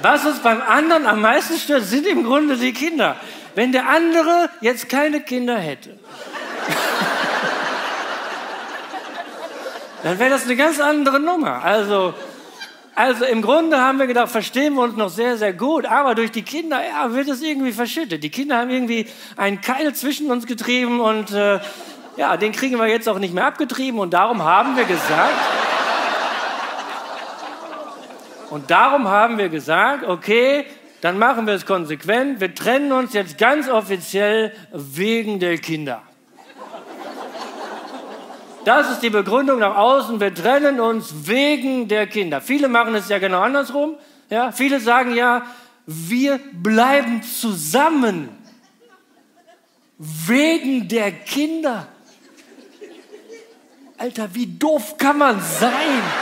Was uns beim anderen am meisten stört, sind im Grunde die Kinder. Wenn der andere jetzt keine Kinder hätte, dann wäre das eine ganz andere Nummer. Also im Grunde haben wir gedacht, verstehen wir uns noch sehr, sehr gut, aber durch die Kinder wird es irgendwie verschüttet. Die Kinder haben irgendwie einen Keil zwischen uns getrieben und den kriegen wir jetzt auch nicht mehr abgetrieben und darum haben wir gesagt, okay, dann machen wir es konsequent, wir trennen uns jetzt ganz offiziell wegen der Kinder. Das ist die Begründung nach außen, wir trennen uns wegen der Kinder. Viele machen es ja genau andersrum. Ja? Viele sagen ja, wir bleiben zusammen wegen der Kinder. Alter, wie doof kann man sein?